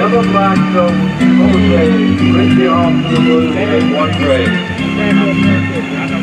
yellow flag show Jose Ritzy off to the blue and Wartrace.